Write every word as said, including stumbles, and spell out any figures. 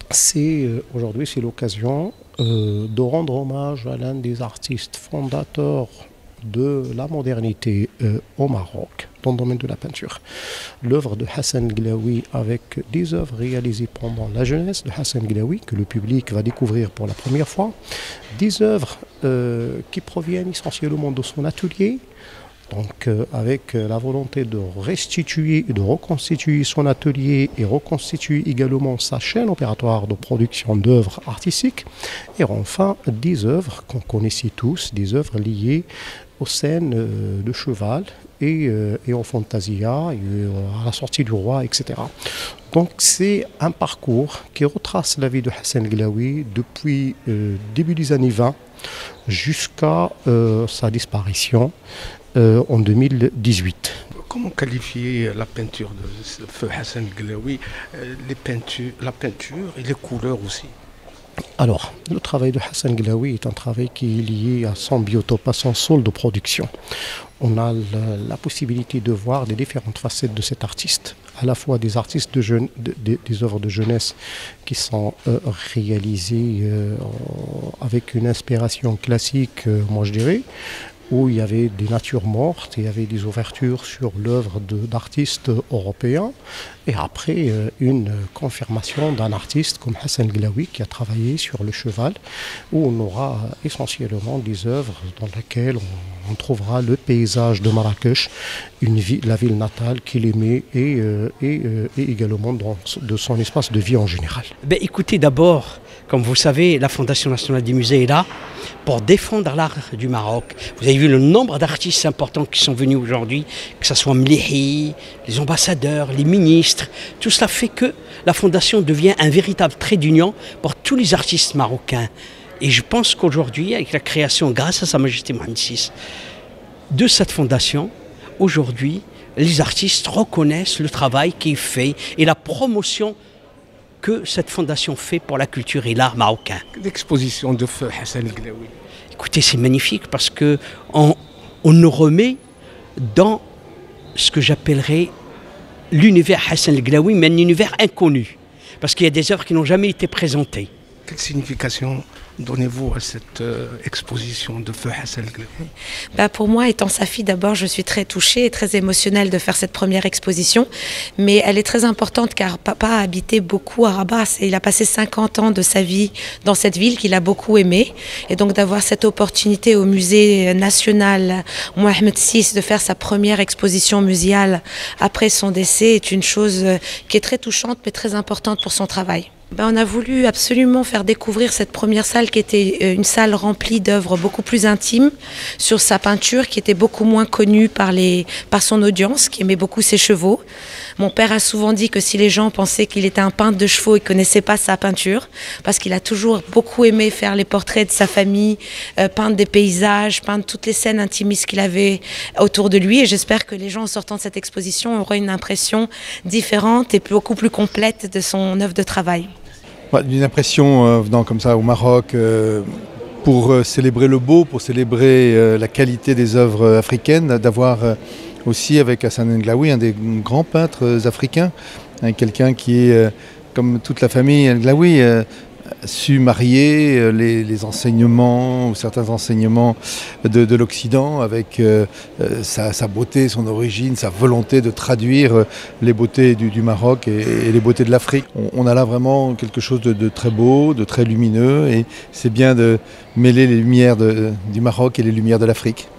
C'est euh, aujourd'hui c'est l'occasion euh, de rendre hommage à l'un des artistes fondateurs de la modernité euh, au Maroc dans le domaine de la peinture. L'œuvre de Hassan Glaoui avec des œuvres réalisées pendant la jeunesse de Hassan Glaoui que le public va découvrir pour la première fois, des œuvres euh, qui proviennent essentiellement de son atelier. Donc euh, avec euh, la volonté de restituer et de reconstituer son atelier et reconstituer également sa chaîne opératoire de production d'œuvres artistiques. Et enfin des œuvres qu'on connaissait tous, des œuvres liées aux scènes euh, de cheval et, euh, et au fantasia, et, euh, à la sortie du roi, et cetera. Donc c'est un parcours qui retrace la vie de Hassan Glaoui depuis euh, début des années vingt jusqu'à euh, sa disparition euh, en deux mille dix-huit. Comment qualifier la peinture de feu Hassan Glaoui, euh, les peintures, la peinture et les couleurs aussi? Alors, le travail de Hassan Glaoui est un travail qui est lié à son biotope, à son sol de production. On a la, la possibilité de voir les différentes facettes de cet artiste, à la fois des artistes de jeune, de, de, des œuvres de jeunesse qui sont euh, réalisées euh, avec une inspiration classique, euh, moi je dirais, où il y avait des natures mortes, il y avait des ouvertures sur l'œuvre d'artistes européens, et après euh, une confirmation d'un artiste comme Hassan Glaoui qui a travaillé sur le cheval, où on aura essentiellement des œuvres dans lesquelles on, on trouvera le paysage de Marrakech, une vie, la ville natale qu'il aimait, et, euh, et, euh, et également dans, de son espace de vie en général. Ben, écoutez, d'abord, comme vous savez, la Fondation nationale des musées est là pour défendre l'art du Maroc. Vous avez vu le nombre d'artistes importants qui sont venus aujourd'hui, que ce soit Mlihi, les ambassadeurs, les ministres. Tout cela fait que la Fondation devient un véritable trait d'union pour tous les artistes marocains. Et je pense qu'aujourd'hui, avec la création, grâce à Sa Majesté Mohamed six, de cette Fondation, aujourd'hui, les artistes reconnaissent le travail qui est fait et la promotion que cette fondation fait pour la culture et l'art marocain. L'exposition de feu Hassan Glaoui. Écoutez, c'est magnifique parce que on, on nous remet dans ce que j'appellerais l'univers Hassan Glaoui, mais un univers inconnu. Parce qu'il y a des œuvres qui n'ont jamais été présentées. Quelle signification donnez-vous à cette euh, exposition de feu Hassan Glaoui? Bah pour moi, étant sa fille, d'abord, je suis très touchée et très émotionnelle de faire cette première exposition. Mais elle est très importante car papa a habité beaucoup à Rabat. Et il a passé cinquante ans de sa vie dans cette ville qu'il a beaucoup aimée. Et donc d'avoir cette opportunité au musée national Mohamed six de faire sa première exposition muséale après son décès est une chose qui est très touchante mais très importante pour son travail. Ben, on a voulu absolument faire découvrir cette première salle qui était une salle remplie d'œuvres beaucoup plus intimes sur sa peinture qui était beaucoup moins connue par, les, par son audience qui aimait beaucoup ses chevaux. Mon père a souvent dit que si les gens pensaient qu'il était un peintre de chevaux, ils ne connaissaient pas sa peinture parce qu'il a toujours beaucoup aimé faire les portraits de sa famille, euh, peindre des paysages, peindre toutes les scènes intimistes qu'il avait autour de lui et j'espère que les gens en sortant de cette exposition auront une impression différente et beaucoup plus complète de son œuvre de travail. D'une impression euh, venant comme ça au Maroc euh, pour euh, célébrer le beau, pour célébrer euh, la qualité des œuvres africaines, d'avoir euh, aussi avec Hassan Glaoui un des grands peintres euh, africains, hein, quelqu'un qui est, euh, comme toute la famille Glaoui, euh, su marier euh, les, les enseignements ou certains enseignements de, de l'Occident avec euh, euh, sa, sa beauté, son origine, sa volonté de traduire euh, les beautés du, du Maroc et, et les beautés de l'Afrique. On, on a là vraiment quelque chose de, de très beau, de très lumineux et c'est bien de mêler les lumières de, du Maroc et les lumières de l'Afrique.